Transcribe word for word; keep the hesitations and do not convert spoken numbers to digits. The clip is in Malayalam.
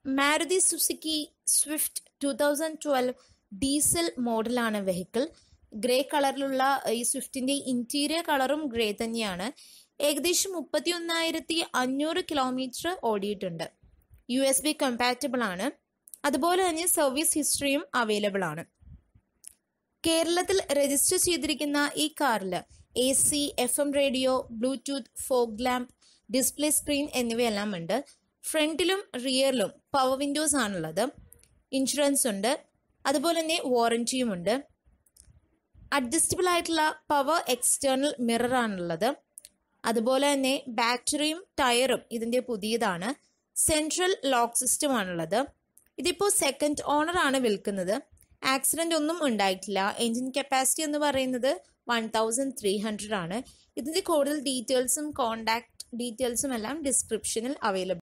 Maruti Suzuki Swift two thousand twelve diesel മോഡലാണ് വെഹിക്കിൾ. ഗ്രേ കളറിലുള്ള ഈ സ്വിഫ്റ്റിന്റെ ഇന്റീരിയർ കളറും ഗ്രേ തന്നെയാണ്. ഏകദേശം മുപ്പത്തി ഒന്നായിരത്തി അഞ്ഞൂറ് കിലോമീറ്റർ ഓടിയിട്ടുണ്ട്. യു എസ് ബി കമ്പാറ്റബിൾ ആണ്. അതുപോലെ തന്നെ സർവീസ് ഹിസ്റ്ററിയും അവൈലബിൾ ആണ്. കേരളത്തിൽ രജിസ്റ്റർ ചെയ്തിരിക്കുന്ന ഈ കാറിൽ A C, F M radio, Bluetooth, fog lamp, display screen എന്നിവയെല്ലാം ഉണ്ട്. ഫ്രണ്ടിലും റിയറിലും പവർ വിൻഡോസ് ആണുള്ളത്. ഇൻഷുറൻസ് ഉണ്ട്. അതുപോലെ തന്നെ വാറന്റിയും ഉണ്ട്. അഡ്ജസ്റ്റബിൾ ആയിട്ടുള്ള പവർ എക്സ്റ്റേണൽ മിറർ ആണുള്ളത്. അതുപോലെ തന്നെ ബാറ്ററിയും ടയറും ഇതിന്റെ പുതിയതാണ്. സെൻട്രൽ ലോക്ക് സിസ്റ്റം ആണുള്ളത്. ഇതിപ്പോൾ സെക്കൻഡ് ഓണർ ആണ് വിൽക്കുന്നത്. ആക്സിഡന്റ് ഒന്നും ഉണ്ടായിട്ടില്ല. എഞ്ചിൻ കപ്പാസിറ്റി എന്ന് പറയുന്നത് വൺ തൗസൻഡ് ത്രീ ഹൺഡ്രഡ് ആണ്. ഇതിന്റെ കൂടുതൽ ഡീറ്റെയിൽസും കോണ്ടാക്ട് ഡീറ്റെയിൽസും എല്ലാം ഡിസ്ക്രിപ്ഷനിൽ അവൈലബിൾ